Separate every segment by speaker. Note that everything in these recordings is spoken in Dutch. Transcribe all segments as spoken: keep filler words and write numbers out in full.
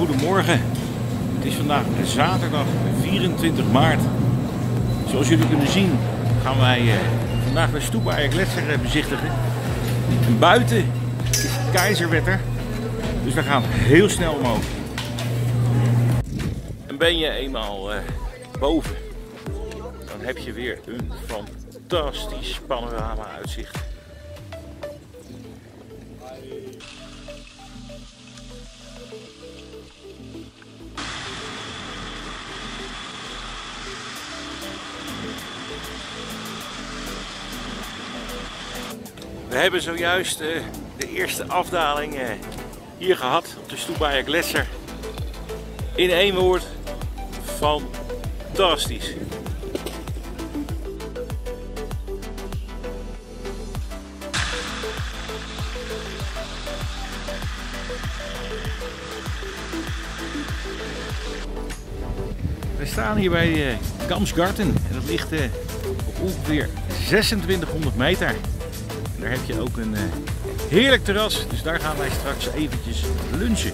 Speaker 1: Goedemorgen. Het is vandaag zaterdag vierentwintig maart. Zoals jullie kunnen zien gaan wij uh, vandaag de Stubaier Gletscher bezichtigen. En buiten is het keizerwetter, dus daar gaan we heel snel omhoog. En ben je eenmaal uh, boven, dan heb je weer een fantastisch panorama uitzicht. We hebben zojuist uh, de eerste afdaling uh, hier gehad op de Stubaier Gletscher. In één woord, fantastisch. We staan hier bij uh, Gamsgarten en dat ligt uh, op ongeveer zesentwintighonderd meter. En daar heb je ook een uh, heerlijk terras, dus daar gaan wij straks eventjes lunchen.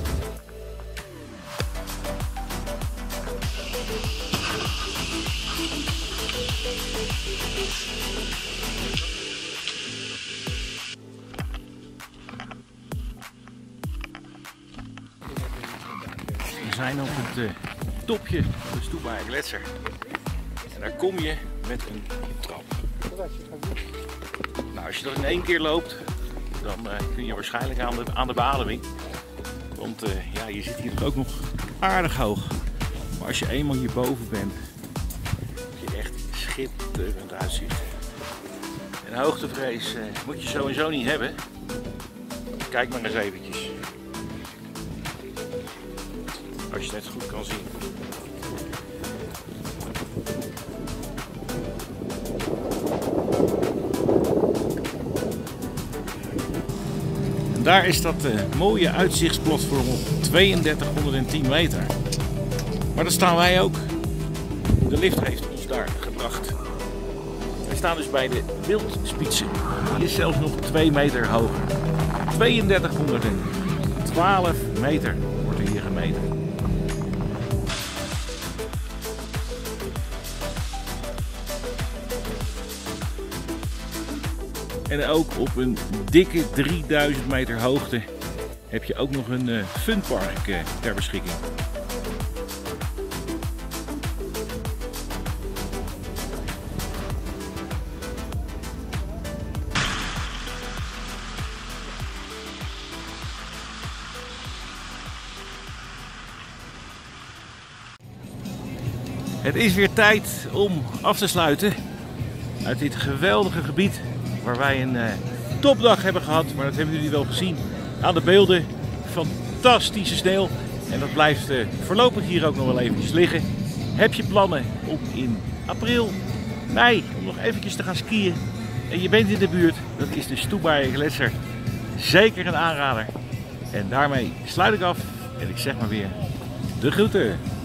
Speaker 1: We zijn op het uh, topje van de Stubaier Gletscher. En daar kom je met een trap. Nou, als je dat in één keer loopt, dan uh, kun je waarschijnlijk aan de, aan de beademing. Want uh, ja, je zit hier ook nog aardig hoog. Maar als je eenmaal hierboven bent, heb je echt schitterend uitzicht. En hoogtevrees uh, moet je sowieso niet hebben. Kijk maar eens eventjes. Als je het goed kan zien. Daar is dat uh, mooie uitzichtsplatform op tweeëndertighonderdtien meter. Maar daar staan wij ook. De lift heeft ons daar gebracht. We staan dus bij de Wildspitze. Die is zelfs nog twee meter hoger. tweeëndertighonderdtwaalf meter wordt er hier gemeten. En ook op een dikke drieduizend meter hoogte heb je ook nog een uh, funpark uh, ter beschikking. Het is weer tijd om af te sluiten uit dit geweldige gebied. Waar wij een uh, topdag hebben gehad, maar dat hebben jullie wel gezien aan de beelden. Fantastische sneeuw en dat blijft uh, voorlopig hier ook nog wel eventjes liggen. Heb je plannen om in april, mei, om nog eventjes te gaan skiën en je bent in de buurt, dat is de Stubaier Gletscher zeker een aanrader. En daarmee sluit ik af en ik zeg maar weer de groeten.